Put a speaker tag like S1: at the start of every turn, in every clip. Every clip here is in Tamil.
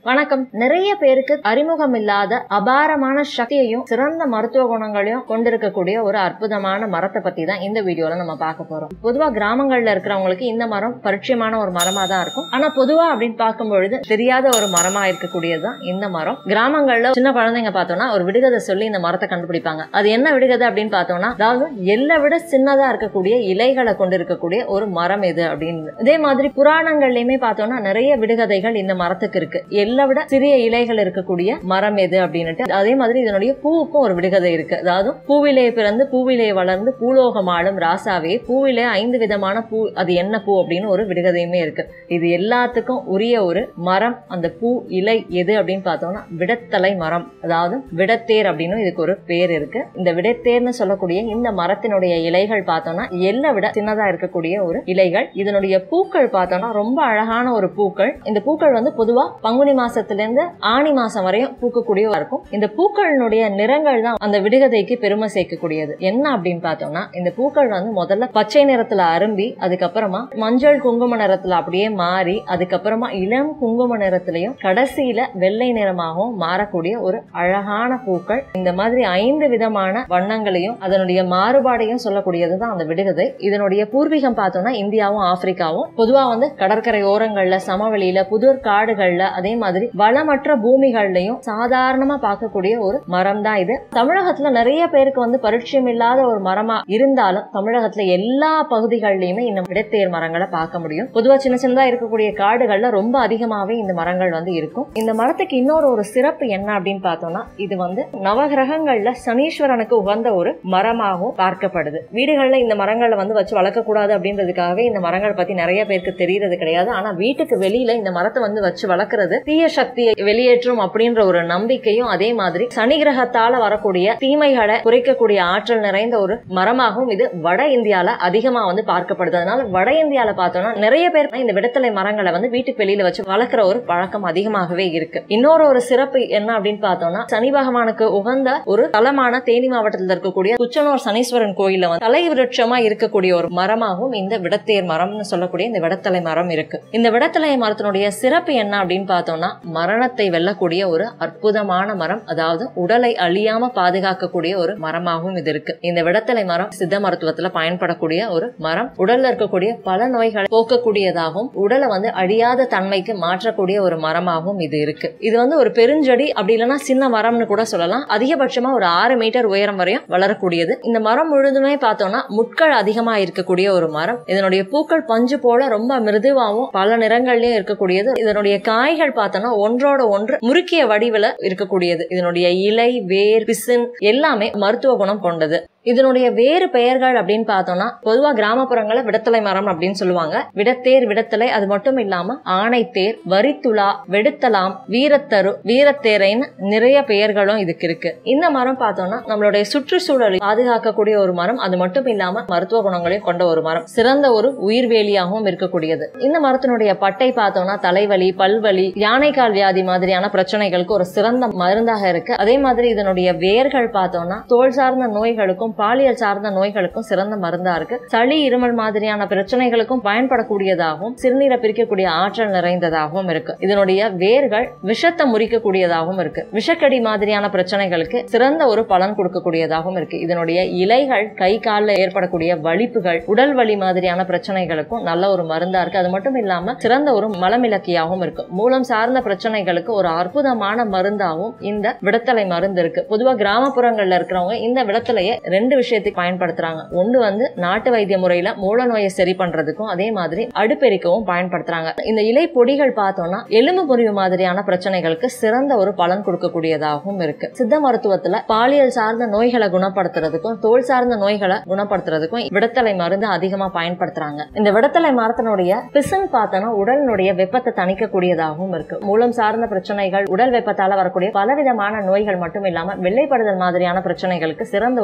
S1: வணக்கம். நிறைய பேருக்கு அறிமுகம் இல்லாத அபாரமான சக்தியையும் சிறந்த மருத்துவ குணங்களையும் கொண்டிருக்கக்கூடிய ஒரு அற்புதமான மரத்தை பத்தி தான் இந்த வீடியோல நம்ம பார்க்க போறோம். பொதுவா கிராமங்கள்ல இருக்கிறவங்களுக்கு இந்த மரம் பரிச்சயமான ஒரு மரமா தான் இருக்கும். ஆனா பொதுவா அப்படின்னு பார்க்கும் பொழுது தெரியாத ஒரு மரமா இருக்கக்கூடியதுதான் இந்த மரம். கிராமங்கள்ல சின்ன குழந்தைங்க பார்த்தோம்னா ஒரு விடுகதை சொல்லி இந்த மரத்தை கண்டுபிடிப்பாங்க. அது என்ன விடுகதை அப்படின்னு பார்த்தோம்னா, அதாவது எல்லை விட சின்னதா இருக்கக்கூடிய இலைகளை கொண்டிருக்கக்கூடிய ஒரு மரம் எது அப்படின்னு. இதே மாதிரி புராணங்கள்லயுமே பார்த்தோம்னா நிறைய விடுகதைகள் இந்த மரத்துக்கு இருக்கு. எல்லை விட சிறிய இலைகள் இருக்கக்கூடிய மரம் எது அப்படின்னுட்டு. அதே மாதிரி இதனுடைய பூவுக்கும் ஒரு விடுகதை இருக்கு. அதாவது பூவிலே பிறந்து பூவிலே வளர்ந்து பூலோகம் ஆளும் ராசாவே, பூவிலே 5 விதமான பூ, அது என்ன பூ அப்படின்னு ஒரு விடுகதையுமே இருக்கு. இது எல்லாத்துக்கும் உரிய ஒரு மரம், அந்த பூ இலை எது அப்படின்னு பார்த்தோம்னா விடத்தலை மரம், அதாவது விடத்தேர் அப்படின்னு இதுக்கு ஒரு பேர் இருக்கு. இந்த விடத்தேர்னு சொல்லக்கூடிய இந்த மரத்தினுடைய இலைகள் பார்த்தோம்னா எல்லை விட சின்னதா இருக்கக்கூடிய ஒரு இலைகள். இதனுடைய பூக்கள் பார்த்தோம்னா ரொம்ப அழகான ஒரு பூக்கள். இந்த பூக்கள் வந்து பொதுவா பங்குனி மாசத்துல இருந்து ஆணி மாசம் வரையும் பூக்கக்கூடிய இருக்கும். இந்த பூக்களினுடைய நிறங்கள் தான் அந்த விடுகதைக்கு பெருமை சேர்க்கக்கூடியது. என்ன அப்படின்னு பார்த்தோம்னா, இந்த பூக்கள் வந்து முதல்ல பச்சை நிறத்துல அரும்பி, அதுக்கப்புறமா மஞ்சள் குங்கும நிறத்துல அப்படியே மாறி, அதுக்கப்புறமா இளம் குங்கும நிறத்திலையும் கடைசியில வெள்ளை நிறமாகவும் மாறக்கூடிய ஒரு அழகான பூக்கள். இந்த மாதிரி 5 விதமான வண்ணங்களையும் அதனுடைய மாறுபாடையும் சொல்லக்கூடியதுதான் அந்த விடுகதை. இதனுடைய பூர்வீகம் பார்த்தோம்னா இந்தியாவும் ஆப்பிரிக்காவும். பொதுவா வந்து கடற்கரை ஓரங்கள்ல, சமவெளியில, புதூர் காடுகள்ல, அதே மாதிரி வளமற்ற பூமிகள்லயும் சாதாரணமா பார்க்கக்கூடிய ஒரு மரம் தான் இது. தமிழகத்துல நிறைய பேருக்கு வந்து பரிச்சயம் இல்லாத ஒரு மரமா இருந்தாலும் தமிழகத்துல எல்லா பகுதிகளிலுமே இந்த விடத்தேர் மரங்களை பார்க்க முடியும். பொதுவா சின்ன சின்னதா இருக்கக்கூடிய காடுகள்ல ரொம்ப அதிகமாவே இந்த மரங்கள் வந்து இருக்கும். இந்த மரத்துக்கு இன்னொரு ஒரு சிறப்பு என்ன அப்படின்னு பார்த்தோம்னா, இது வந்து நவகிரகங்கள்ல சனீஸ்வரனுக்கு உகந்த ஒரு மரமாகவும் பார்க்கப்படுது. வீடுகள்ல இந்த மரங்களை வந்து வச்சு வளர்க்க கூடாது அப்படின்றதுக்காகவே இந்த மரங்கள் பத்தி நிறைய பேருக்கு தெரியறது கிடையாது. ஆனா வீட்டுக்கு வெளியில இந்த மரத்தை வந்து வச்சு வளர்க்கறது தீய சக்தியை வெளியேற்றும் அப்படின்ற ஒரு நம்பிக்கையும், அதே மாதிரி சனி கிரகத்தால வரக்கூடிய தீமைகளை குறைக்கக்கூடிய ஆற்றல் நிறைந்த ஒரு மரமாகவும் இது வட இந்தியால அதிகமா வந்து பார்க்கப்படுது. அதனால வட இந்தியால பார்த்தோம்னா நிறைய பேர் இந்த விடத்தலை மரங்களை வந்து வீட்டுக்கு வெளியில வச்சு வளர்க்கிற ஒரு பழக்கம் அதிகமாகவே இருக்கு. இன்னொரு ஒரு சிறப்பு என்ன அப்படின்னு பார்த்தோம்னா, சனி பகவானுக்கு உகந்த ஒரு தலமான தேனி மாவட்டத்தில் இருக்கக்கூடிய குச்சனூர் சனீஸ்வரன் கோயில வந்து தலை விருட்சமா இருக்கக்கூடிய ஒரு மரமாகவும் இந்த விடத்தேர் மரம்னு சொல்லக்கூடிய இந்த விடத்தலை மரம் இருக்கு. இந்த விடத்தலை மரத்தினுடைய சிறப்பு என்ன அப்படின்னு பார்த்தோம்னா, மரணத்தை வெல்லக்கூடிய ஒரு அற்புதமான மரம், அதாவது உடலை அழியாம பாதுகாக்கக்கூடிய ஒரு மரமாகவும் இது இருக்கு. இந்த விடத்தலை மரம் சித்த மருத்துவத்துல பயன்படக்கூடிய ஒரு மரம். உடல்ல இருக்கக்கூடிய பல நோய்களை போக்கக்கூடியதாகவும் உடலை வந்து அழியாத தன்மைக்கு மாற்றக்கூடிய ஒரு மரமாகவும் இது இருக்கு. இது வந்து ஒரு பெருஞ்செடி அப்படி இல்லைன்னா சின்ன மரம்னு கூட சொல்லலாம். அதிகபட்சமா ஒரு 6 மீட்டர் உயரம் வரையும் வளரக்கூடியது. இந்த மரம் முழுதுமே பார்த்தோம்னா முட்கள் அதிகமா இருக்கக்கூடிய ஒரு மரம். இதனுடைய பூக்கள் பஞ்சு போல ரொம்ப மிருதுவாகவும் பல நிறங்கள்லயும் இருக்கக்கூடியது. இதனுடைய காய்கள் பார்த்தோம்னா ஒன்றோட ஒன்று முறுக்கிய வடிவில் இருக்கக்கூடியது. இதனுடைய இலை, வேர், பிசின் எல்லாமே மருத்துவ குணம் கொண்டது. இதனுடைய வேறு பெயர்கள் அப்படின்னு பார்த்தோம்னா, பொதுவா கிராமப்புறங்கள விடத்தலை மரம் அப்படின்னு சொல்லுவாங்க. விடத்தேர், விடத்தலை, அது மட்டும் இல்லாம ஆணைத்தேர், வரித்துளா, வெடுத்தலாம், வீரத்தரு, வீரத்தேரைன்னு நிறைய பெயர்களும் இதுக்கு இருக்கு. இந்த மரம் பார்த்தோம்னா நம்மளுடைய சுற்றுச்சூழலை பாதுகாக்கக்கூடிய ஒரு மரம். அது மட்டும் இல்லாம மருத்துவ குணங்களையும் கொண்ட ஒரு மரம். சிறந்த ஒரு உயிர்வேலியாகவும் இருக்கக்கூடியது. இந்த மரத்தினுடைய பட்டை பார்த்தோம்னா தலைவலி, பல்வலி, யானைக்கால் வியாதி மாதிரியான பிரச்சனைகளுக்கு ஒரு சிறந்த மருந்தாக இருக்கு. அதே மாதிரி இதனுடைய வேர்கள் பார்த்தோம்னா தோல் சார்ந்த நோய்களுக்கும் பாலியல் சார்ந்த நோய்களுக்கும் சிறந்த மருந்தா இருக்கு. சளி, இருமல் மாதிரியான பிரச்சனைகளுக்கும் பயன்படக்கூடியதாகவும் சிறுநீரை பிரிக்கக்கூடிய ஆற்றல் நிறைந்ததாகவும் இருக்கு. இதனுடைய வேர்கள் விஷத்தை முறிக்கக்கூடியதாகவும் இருக்கு. விஷக்கடி மாதிரியான பிரச்சனைகளுக்கு சிறந்த ஒரு பலன் கொடுக்கக்கூடியதாகவும் இருக்கு. இதனுடைய இலைகள் கை காலில் ஏற்படக்கூடிய வலிப்புகள், உடல் வலி மாதிரியான பிரச்சனைகளுக்கும் நல்ல ஒரு மருந்தா இருக்கு. அது மட்டும் இல்லாம சிறந்த ஒரு மலமிளக்கியாகவும் இருக்கு. மூலம் சார்ந்த பிரச்சனைகளுக்கு ஒரு அற்புதமான மருந்தாகவும் இந்த விடத்தலை மருந்து இருக்கு. பொதுவா கிராமப்புறங்கள்ல இருக்கிறவங்க இந்த விடத்தலையை 2 விஷயத்துக்கு பயன்படுத்துறாங்க. ஒன்று வந்து நாட்டு வைத்திய முறையில மூல நோயை சரி பண்றதுக்கும், அதே மாதிரி அடுப்பெரிக்கவும் பயன்படுத்துறாங்க. இந்த இலை பொடிகள் பார்த்தோம்னா எலும்பு முறிவு மாதிரியான பிரச்சனைகளுக்கு சிறந்த ஒரு பலன் கொடுக்கக்கூடியதாகவும் இருக்கு. சித்த மருத்துவத்துல பாலியல் சார்ந்த நோய்களை குணப்படுத்துறதுக்கும் தோல் சார்ந்த நோய்களை குணப்படுத்துறதுக்கும் விடத்தலை மருந்து அதிகமா பயன்படுத்துறாங்க. இந்த விடத்தலை மரத்தினுடைய பிசின் பார்த்தோம்னா உடலினுடைய வெப்பத்தை தணிக்கக்கூடியதாகவும் இருக்கு. மூலம் சார்ந்த பிரச்சனைகள், உடல் வெப்பத்தால வரக்கூடிய பலவிதமான நோய்கள் மட்டும் இல்லாம வெள்ளைப்படுதல் மாதிரியான பிரச்சனைகளுக்கு சிறந்த ஒரு பலன்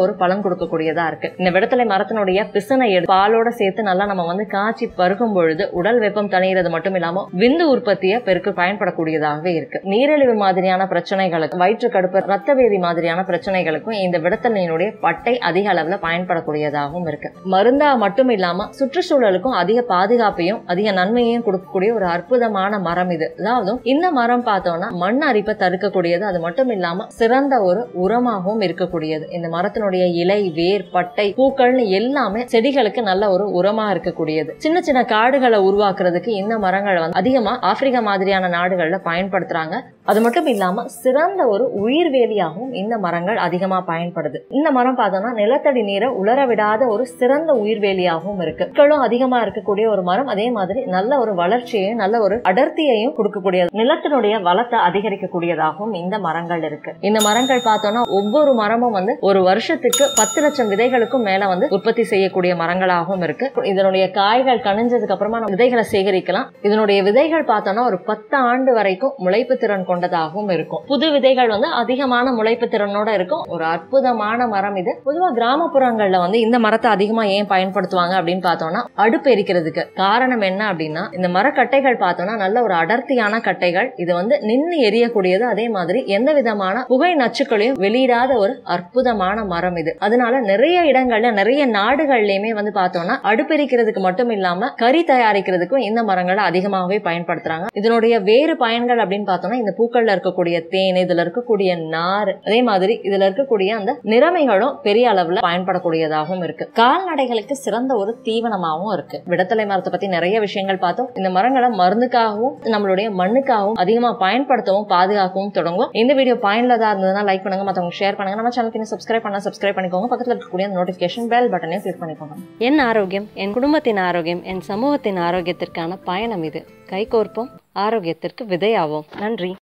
S1: பலன் கொடுக்கக்கூடியதா இருக்கு. இந்த விடத்தலை மரத்தினுடைய பிசனை பாலோட சேர்த்து நல்லா நம்ம வந்து காய்ச்சி பருகும் பொழுது உடல் வெப்பம் தணிகிறது மட்டும் இல்லாம விந்து உற்பத்தியை பெருக்க பயன்படக்கூடியதாகவே இருக்கு. நீரிழிவு மாதிரியான பிரச்சனைகளுக்கு, வயிற்று கடுப்பு, ரத்த வேதி மாதிரியான பிரச்சனைகளுக்கும் இந்த விடத்தலையினுடைய பட்டை அதிக அளவுல பயன்படக்கூடியதாகவும் இருக்கு. மருந்தா மட்டும் இல்லாம சுற்றுச்சூழலுக்கும் அதிக பாதுகாப்பையும் அதிக நன்மையையும் கொடுக்கக்கூடிய ஒரு அற்புதமான மரம் இது. அதாவது இந்த மரம் பார்த்தோம்னா மண் அரிப்பை தடுக்கக்கூடியது, அது மட்டும் இல்லாம சிறந்த ஒரு உரமாகவும் இருக்கக்கூடியது. இந்த மரத்தினுடைய இலை, வேர், பட்டை, பூக்கள்னு எல்லாமே செடிகளுக்கு நல்ல ஒரு உரமா இருக்கக்கூடியது. சின்ன சின்ன காடுகளை உருவாக்குறதுக்கு இந்த மரங்களை வந்து அதிகமா ஆப்பிரிக்கா மாதிரியான நாடுகள்ல பயன்படுத்துறாங்க. அது மட்டும் இல்லாம சிறந்த ஒரு உயிர்வேலியாகவும் இந்த மரங்கள் அதிகமா பயன்படுது. இந்த மரம் பார்த்தோம்னா நிலத்தடி நீரை உலர விடாத ஒரு சிறந்த உயிர்வேலியாகவும் இருக்கு. மக்களும் அதிகமா இருக்கக்கூடிய ஒரு மரம். அதே மாதிரி நல்ல ஒரு வளர்ச்சியையும் நல்ல ஒரு அடர்த்தியையும் கொடுக்கக்கூடிய, நிலத்தினுடைய வளத்தை அதிகரிக்கக்கூடியதாகவும் இந்த மரங்கள் இருக்கு. இந்த மரங்கள் பார்த்தோம்னா ஒவ்வொரு மரமும் வந்து ஒரு வருஷத்துக்கு 10 லட்சம் விதைகளுக்கும் மேல வந்து உற்பத்தி செய்யக்கூடிய மரங்களாகவும் இருக்கு. இதனுடைய காய்கள் கனிஞ்சதுக்கு அப்புறமா நம்ம விதைகளை சேகரிக்கலாம். இதனுடைய விதைகள் பார்த்தோம்னா ஒரு 10 ஆண்டு வரைக்கும் முளைப்பு திறன் கொண்டதாகவும் இருக்கும். புது விதைகள் வந்து அதிகமான முளைப்பு திறனோட இருக்கும். ஒரு அற்புதமான மரம் இது. பொதுவா கிராமப்புறங்கள்ல வந்து இந்த மரத்தை அதிகமா ஏன் பயன்படுத்துவாங்க அப்படின்னு பார்த்தோம்னா அடுப்பு எரிக்கிறதுக்கு. காரணம் என்ன அப்படின்னா இந்த மரக்கட்டைகள் பார்த்தோம்னா நல்ல ஒரு அடர்த்தியான கட்டைகள். இது வந்து நின்று எரியக்கூடியது. அதே மாதிரி எந்த விதமான புகை நச்சுக்களையும் வெளியிடாத ஒரு அற்புதமான மரம் இது. அதனால நிறைய இடங்கள்ல, நிறைய நாடுகள்லயுமே வந்து பார்த்தோம்னா அடுப்பு எரிக்கிறதுக்கு மட்டும் இல்லாம கறி தயாரிக்கிறதுக்கும் இந்த மரங்களை அதிகமாகவே பயன்படுத்துறாங்க. இதனுடைய வேறு பயன்கள் அப்படின்னு பார்த்தோம்னா இந்த பூக்கள்ல இருக்கக்கூடிய தேன், இதுல இருக்கக்கூடிய நார், அதே மாதிரி இதுல இருக்கக்கூடிய அந்த நிறமைகளும் பெரிய அளவுல பயன்படக்கூடியதாகவும் இருக்கு. கால்நடைகளுக்கு சிறந்த ஒரு தீவனமாகவும் இருக்கு. விடத்தலை மரத்தை பத்தி நிறைய விஷயங்கள் பார்த்தோம். இந்த மரங்களை மருந்துக்காகவும் நம்மளுடைய மண்ணுக்காகவும் அதிகமா பயன்படுத்தவும் பாதுகாக்கவும் தொடங்கும். இந்த வீடியோ பயனுள்ளதா இருந்ததுன்னா லைக் பண்ணுங்க, மத்தவங்க ஷேர் பண்ணுங்க. நம்ம சேனலுக்கு சப்ஸ்கிரைப் பண்ணிக்கோங்க. பக்கத்துல இருக்கக்கூடிய நோட்டிபிகேஷன் பெல் பட்டனையும் கிளிக் பண்ணிக்கோங்க.
S2: என் ஆரோக்கியம், என் குடும்பத்தின் ஆரோக்கியம், என் சமூகத்தின் ஆரோக்கியத்திற்கான பயணம் இது. கைகோர்ப்போம், ஆரோக்கியத்திற்கு விதையாவோம். நன்றி.